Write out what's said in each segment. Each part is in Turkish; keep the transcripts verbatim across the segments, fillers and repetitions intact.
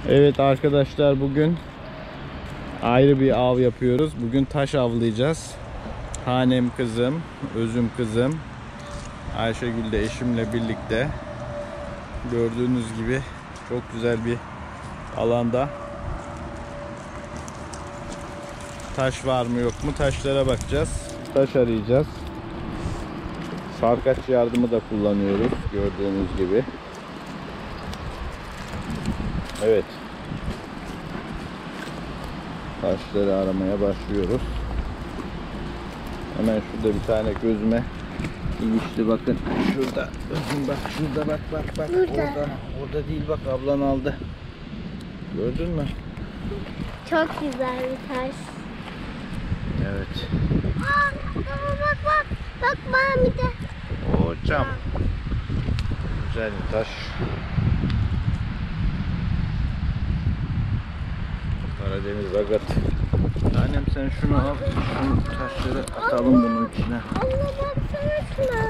Evet arkadaşlar, bugün ayrı bir av yapıyoruz. Bugün taş avlayacağız. Hanem kızım, Özüm kızım, Ayşegül de eşimle birlikte. Gördüğünüz gibi çok güzel bir alanda. Taş var mı yok mu, taşlara bakacağız. Taş arayacağız. Sarkaç yardımı da kullanıyoruz gördüğünüz gibi. Evet. Taşları aramaya başlıyoruz. Hemen şurada bir tane gözüme ilişti, bakın. Şurada. Özüm bak, şurada bak bak bak. Burada. Orada. Orada değil, bak, ablan aldı. Gördün mü? Çok güzel bir taş. Evet. Aa, baba bak bak. Bak bana bir de. Hocam. Güzel bir taş. Karadeniz agat. Annem sen şunu al. Şu taşları atalım bunun içine. Allah baksana şuna.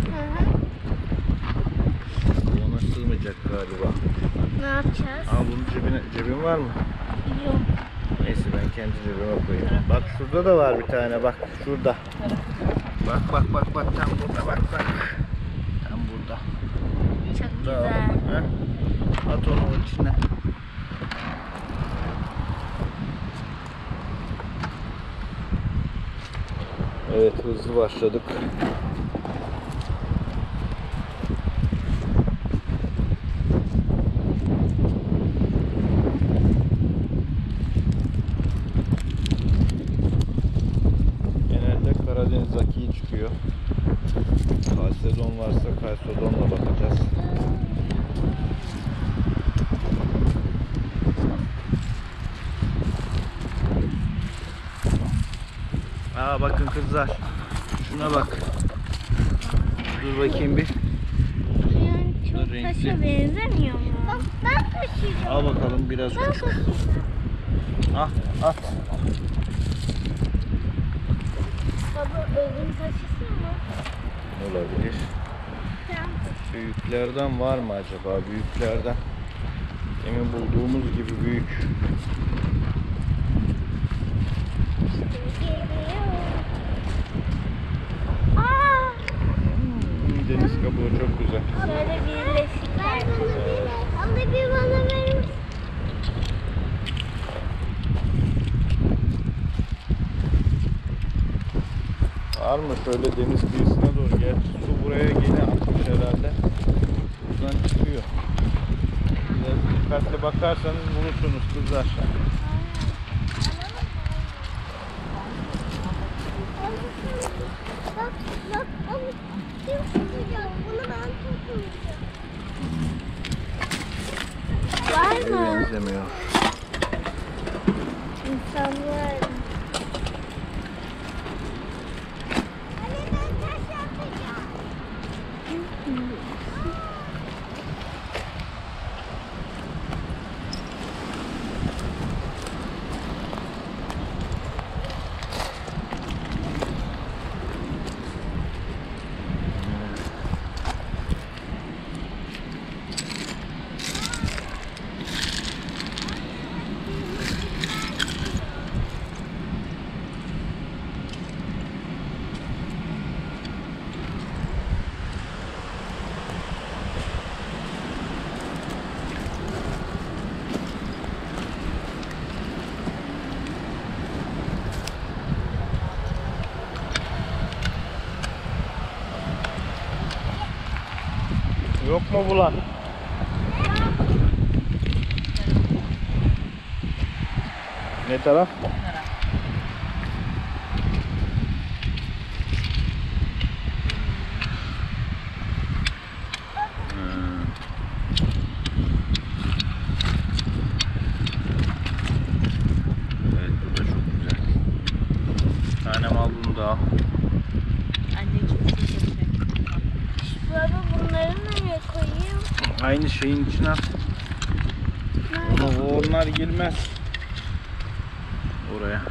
Ona sığmayacak galiba. Ne yapacağız? Al, bunun cebine, cebin var mı? Yok. Neyse, ben kendi cebime koyayım. Bak şurada da var bir tane, bak şurada. Bak bak bak bak, tam burada, bak bak. Tam burada. Çok Burada güzel. al, ha? At onu içine. Evet, hızlı başladık. Genelde Karadeniz akiyi çıkıyor. Kalsedon varsa kalsedonla bakacağız. Aa, bakın kızlar. Şuna bak. Dur bakayım bir. Yani çok Dur, renkli. taşa benzemiyor mu? Bak ben taşıyacağım. Al bakalım, biraz Ben küçük. taşıyacağım. Ah, at. Baba özün taşısın mı? Olabilir. Sen. Büyüklerden var mı acaba? Büyüklerden. Demin bulduğumuz gibi büyük. Aa! Hmm, deniz kabuğu çok güzel. Şöyle birleşikler. Al da bir bana verir misin? Var mı şöyle deniz kıyısına doğru? Gerçi su buraya yeni akmış herhalde. Buradan çıkıyor. Biraz dikkatli bakarsanız bulursunuz kızlar. Bak bak onu kim tutacak? Bunu ben tutmayacağım. Var mı? Benzemiyor. İnsanlar. Hani ben taş yapacağım. Yok mu bulan? Ne taraf? Hmm. Evet, bu da çok güzel. Tanem, al bunu da al. Baba bunları nereye koyayım? Aynı şeyin içine at. Onu, onlar girmez oraya.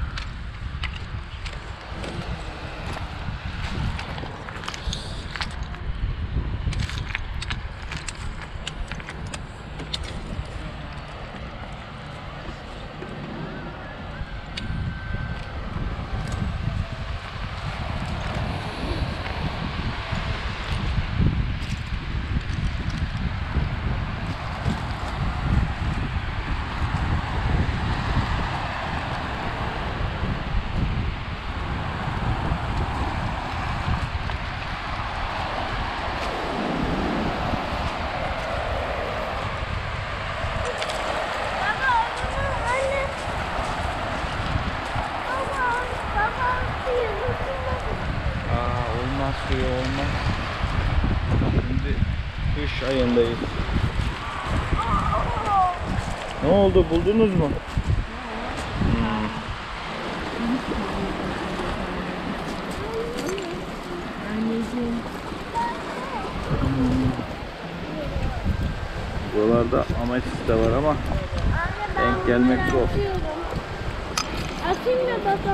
suyu olmaz. Şimdi kış ayındayız. Ne oldu, buldunuz mu? Hmm. Anneciğim. Hmm. Buralarda ametist de var ama denk gelmek zor. Atayım mı baba?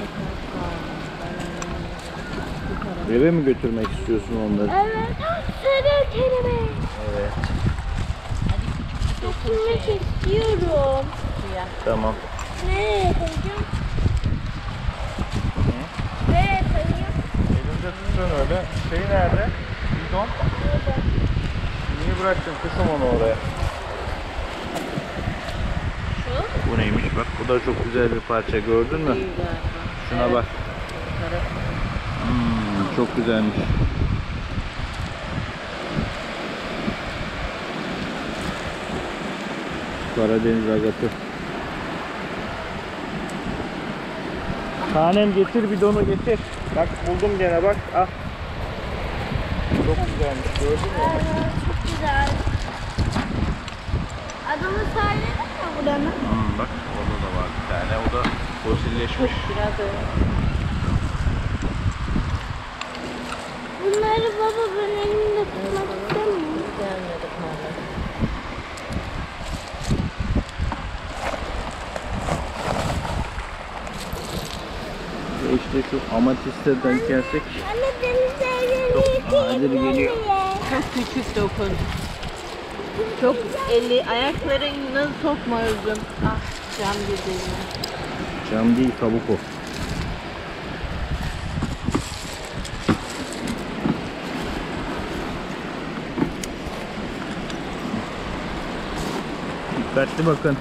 Eve mi götürmek istiyorsun onları? Evet. Sarı kelime. Evet. Dokunmak istiyorum. Tamam. Nereye koyacağım? Nereye koyacağım? Elinde tutun öyle. Şey nerede? Bidon. Niye bıraktın kızım onu oraya? Şu? Bu neymiş bak, bu da çok güzel bir parça, gördün mü? Değil galiba. Şuna Evet. bak. Sarı. Hmm, çok güzelmiş. Karadeniz agatı. Tanem getir bidonu getir. Bak buldum gene bak. Al. Çok güzelmiş, gördün mü? Evet, çok güzel. Adını söyledin mi buranın? Hmm, bak orada da var bir tane. O da fosilleşmiş. Biraz öyle. Bunları baba ben elimde tutmak istemiyorum. Gelmedi hala. Ve işte şu amatiste denk gelsek. Anne denizde Çok nadir geliyor. Çok küçük dokun. Çok eli ayaklarını sokma özüm. Ah cam gidelim. Cam değil, kabuk o. Dikkatli bakın.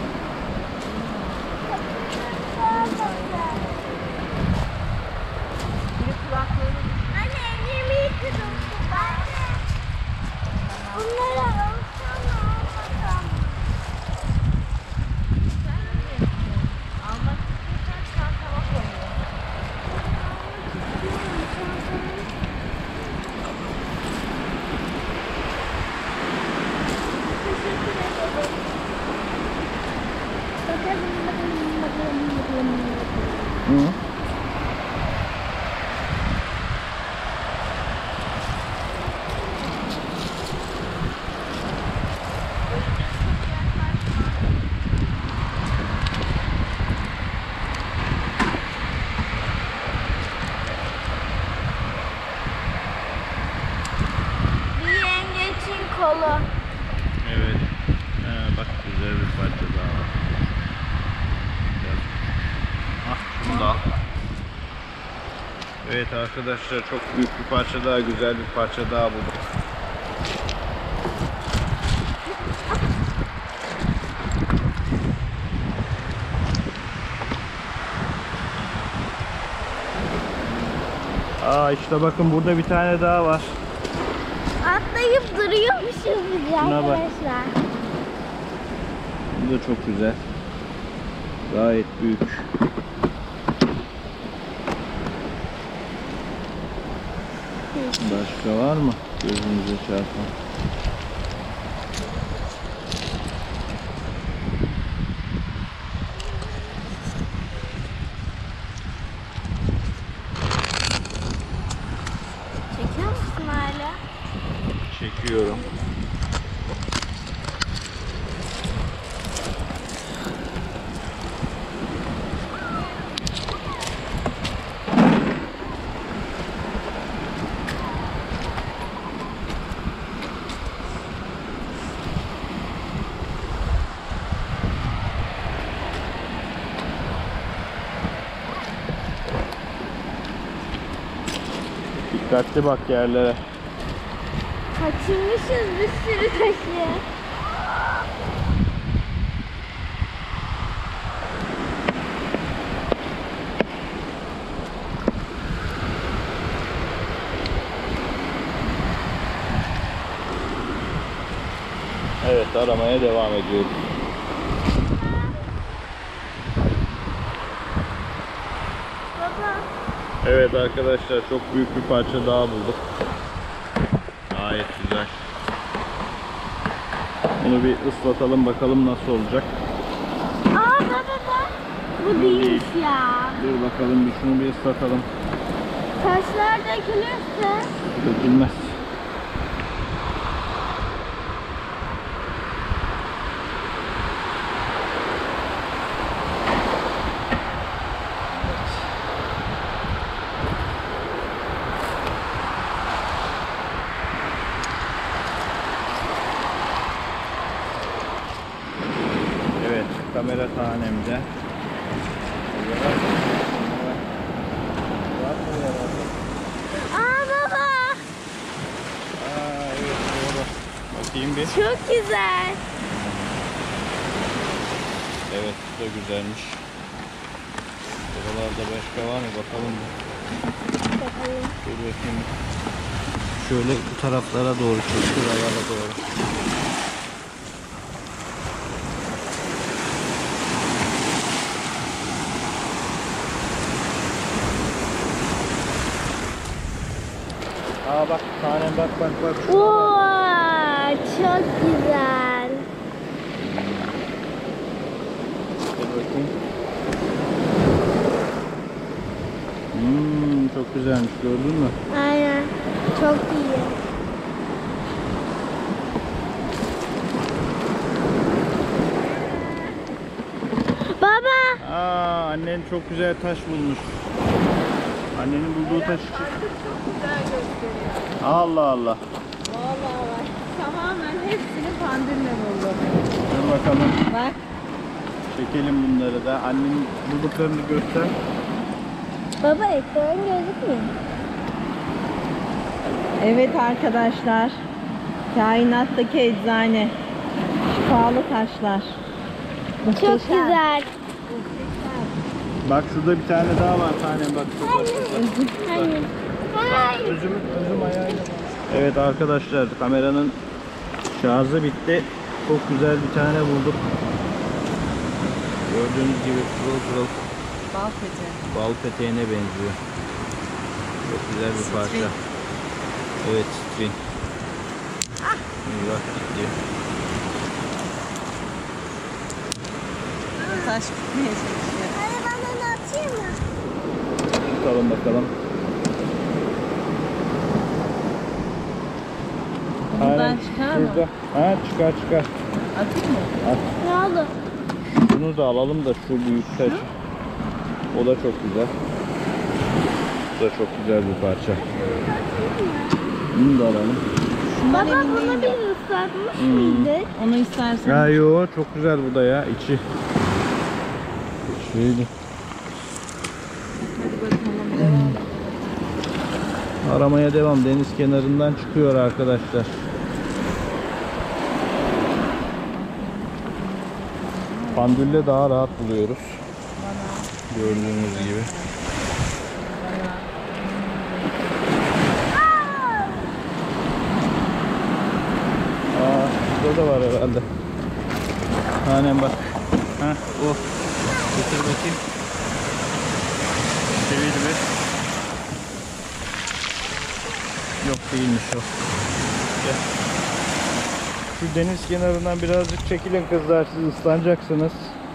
Bir kulaklarını Anne elimi yıkadım. Anne. Bunları alsam mı almasam mı? almak istiyorsan çantama koyuyor. Teşekkür ederim. Bakalım bakalım bakalım bakalım. Hı. Bir yengeçin kolu. Evet. Ha, bak güzel bir parça daha var. Biraz. Ah, şunu da al. Evet arkadaşlar, çok büyük bir parça daha, güzel bir parça daha bulduk. Aa işte bakın, burada bir tane daha var. Atlayıp duruyormuşuz biz Şuna bak. arkadaşlar. Bu da çok güzel. Gayet büyük. Başka var mı gözümüze çarpan? Çekiyor musun hala? Çekiyorum. Dikkatli bak yerlere. Kaçırmışız bir sürü taşı. Evet, aramaya devam ediyoruz. Baba Evet arkadaşlar, çok büyük bir parça daha bulduk. Gayet güzel. Bunu bir ıslatalım bakalım nasıl olacak. Aa baba bak. Bu değilmiş ya. Dur bakalım bir şunu bir ıslatalım. Taşlar dökülürse. Dökülmez. Evet, kamera tanemde. Aa baba. Aa, evet doğru. Bakayım bir. Çok güzel. Evet, bu da güzelmiş. Buralarda başka var mı bakalım. Bakalım. Dur bakayım. Şöyle bu taraflara doğru çek, şuralara doğru. Aa bak tanem, bak bak bak. Oo, çok güzel. Dur bakayım. Hmm, çok güzelmiş, gördün mü? Aynen. Çok iyi. Baba. Aa, annen çok güzel taş bulmuş. Annenin bulduğu taş için. Çok güzel gösteriyor. Allah Allah. Vallahi bak. Tamamen hepsini pandürle buldum. Dur bakalım. Bak. Çekelim bunları da. Annenin bulduklarını göster. Baba ekran gözükmüyor. Evet arkadaşlar. Kainattaki eczane. Şifalı taşlar. Çok güzel. Bak şurada bir tane daha var tanem, bak şurada. şurada. Hayır. Hayır. Üzüm, üzüm ayağıyla. Evet arkadaşlar, kameranın şarjı bitti. Çok güzel bir tane bulduk. Gördüğünüz gibi pırıl pırıl Bal peteği. bal peteğine benziyor. Çok güzel bir parça. String. Evet, string. Bak gitti. Taş gitmeye çalışıyor. Hadi bana da atayım mı? Tutalım bakalım. Buradan Aynen, çıkar mı? şurada. Ha, çıkar çıkar. Atayım mı? At. Ne oldu? Şunu da alalım da şu büyük taş. O da çok güzel. Bu da çok güzel bir parça. Bunu da alalım. Şundan Baba emin bunu değilim. biz ıslatmış Hmm. mıydık? Onu istersen. Ya yo, çok güzel bu da ya, içi. Şöyle. Hadi bakalım devam. Aramaya devam. Deniz kenarından çıkıyor arkadaşlar. Pandülle daha rahat buluyoruz. Gördüğünüz gibi. Aa, burada da var herhalde. Tanem bak. Ha, o. Getir bakayım. Çevir bir. Yok, değilmiş o. Gel. Şu deniz kenarından birazcık çekilin kızlar, siz ıslanacaksınız.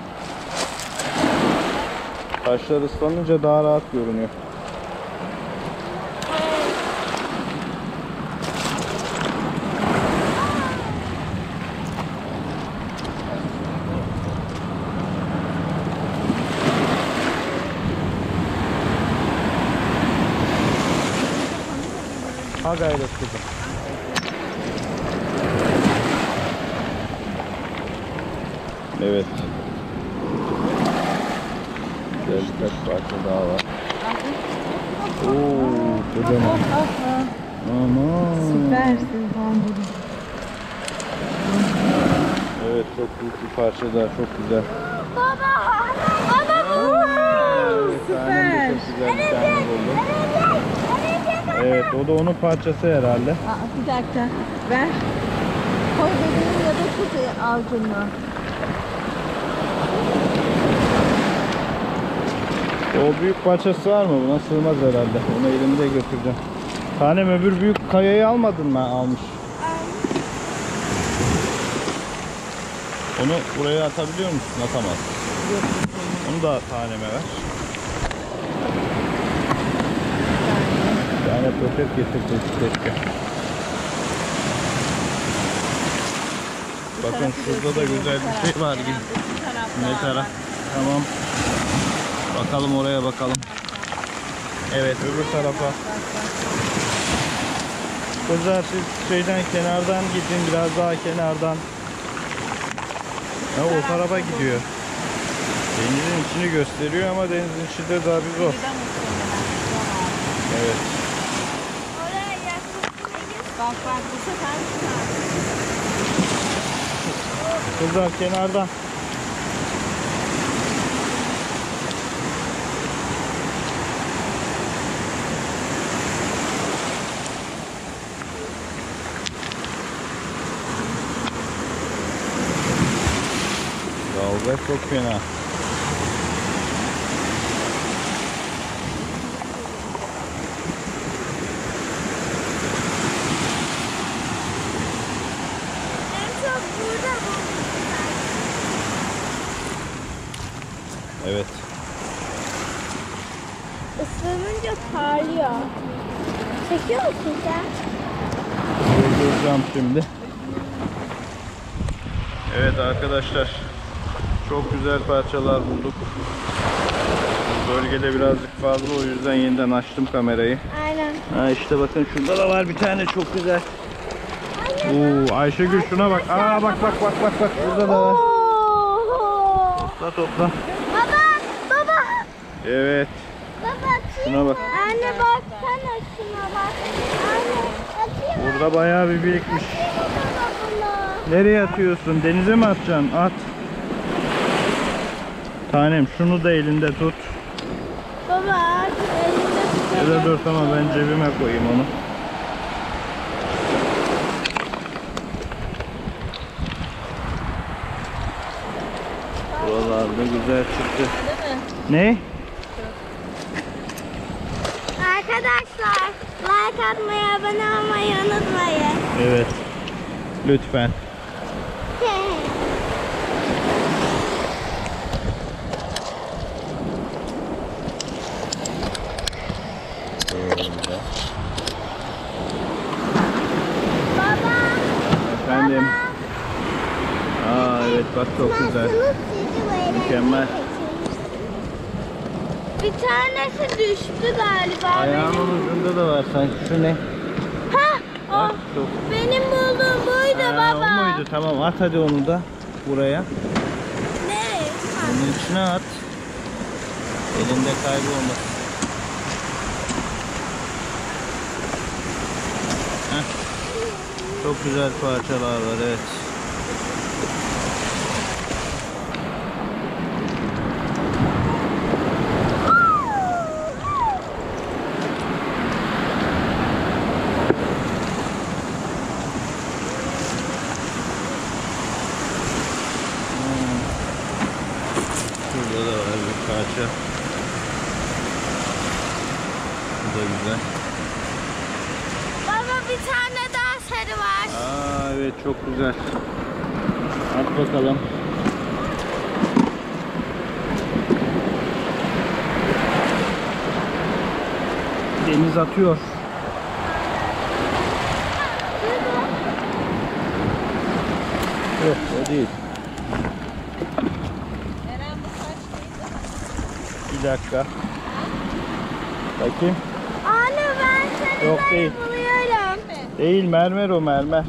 Taşlar ıslanınca daha rahat görünüyor. Ha gayret kızım. Evet. Güzel birkaç parça daha var. Oo, kocaman. Aman. Süpersin pandürüm. Evet, çok büyük bir parça daha, çok güzel. Baba. Baba bu. Evet, annem de çok güzel bir tane buldu. Evet, o da onun parçası herhalde. Aa, bir dakika. Ver. Koy bebeğim ya da tut avucunla. O büyük parçası var mı? Buna sığmaz herhalde. Onu elimde götüreceğim. Tanem öbür büyük kayayı almadın mı? Almış. Onu buraya atabiliyor musun? Atamaz. Onu da taneme ver. Bir tane poşet getirdim keşke. Bakın şurada da güzel bir şey var gibi. Ne taraf? Tamam. Bakalım oraya bakalım. Evet, öbür tarafa. Kızlar siz şeyden kenardan gidin, biraz daha kenardan. Ha, o tarafa gidiyor. Denizin içini gösteriyor ama denizin içinde daha bir zor. Evet. Oraya yaklaşmayın. Bak bak bu sefer Kızlar kenardan. Dalga çok fena. En çok burada bu. Evet. Isınınca parlıyor. Çekiyor musun sen? Durduracağım şimdi. Evet arkadaşlar. Çok güzel parçalar bulduk. Bölgede birazcık fazla, o yüzden yeniden açtım kamerayı. Aynen. Ha işte bakın şurada da var bir tane çok güzel. Oo, Ayşegül şuna bak. Aa bak bak bak bak bak burada da var. Oo. Topla topla. Baba, baba. Evet. Baba atayım Şuna bak. mı? Anne baksana şuna bak. Anne atayım mı? Burada bayağı bir birikmiş. Atayım mı baba bunu? Nereye atıyorsun? Denize mi atacaksın? At. Tanem şunu da elinde tut. Baba artık elinde Ya da tutalım. dur tamam, ben cebime koyayım onu. Buralarda güzel çıktı. Ne? Arkadaşlar like atmayı, abone olmayı unutmayın. Evet. Lütfen. Baba. Efendim. Aa evet bak çok güzel. Mükemmel. Bir tanesi düştü galiba. Ayağımın ucunda da var sanki. Şu ne? Ha, Bak o. çok. Benim bulduğum buydu Ha, baba. o muydu? Tamam at hadi onu da buraya. Nereye? Ha. Bunun içine at. Elinde kaybolmasın. Heh. Çok güzel parçalar var, evet. Hmm. Şurada da var bir parça. Bu da güzel. Baba bir tane daha sarı var. Aa evet çok güzel. At bakalım. Deniz atıyor. Yok o değil. Eren bu kaçtıydı? Bir dakika. Bakayım. Anne ben sarıları Yok, değil. buluyorum. Değil, mermer o, mermer.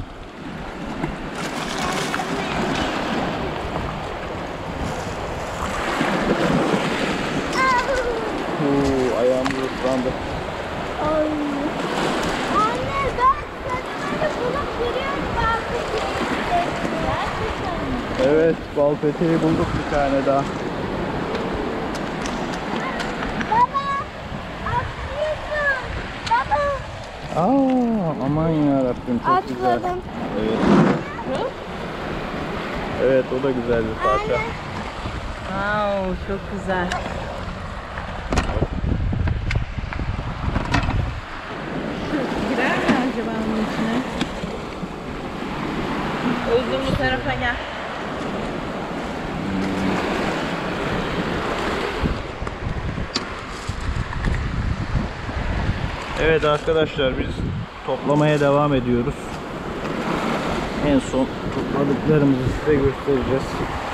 Oo, ayağım ıslandı. Ay. Anne ben sarıları bulup duruyorum. Belki gerçekten. Evet, bal peteği bulduk bir tane daha. Baba atlıyorsun. Baba. Aa, aman yarabbim çok güzel. Atladım. Evet. Evet, o da güzel bir parça. Anne. Wow, çok güzel. Özlem bu tarafa gel. Evet arkadaşlar, biz toplamaya devam ediyoruz. En son topladıklarımızı size göstereceğiz.